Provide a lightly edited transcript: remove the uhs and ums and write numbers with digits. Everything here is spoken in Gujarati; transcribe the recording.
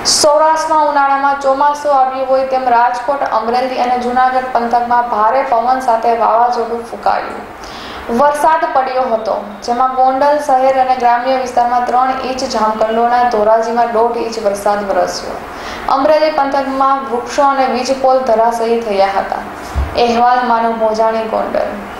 સૌરાષ્ટ્રમાં ઉનાળામાં ચોમાસું આવ્યું હોય તેમ રાજકોટ, અમરેલી અને જૂનાગઢ પંથકમાં ભારે પવન સાથે વાવાઝોડું ફૂંકાયું. વરસાદ પડ્યો હતો, જેમાં ગોંડલ શહેર અને ગ્રામ્ય વિસ્તારમાં 3 ઇંચ, જામકંડોળના ધોરાજીમાં 1.5 ઇંચ વરસાદ વરસ્યો. અમરેલી પંથકમાં વૃક્ષો અને વીજપોલ ધરાશાયી થયા હતા. અહેવાલ માનવ મોજાણી, ગોંડલ.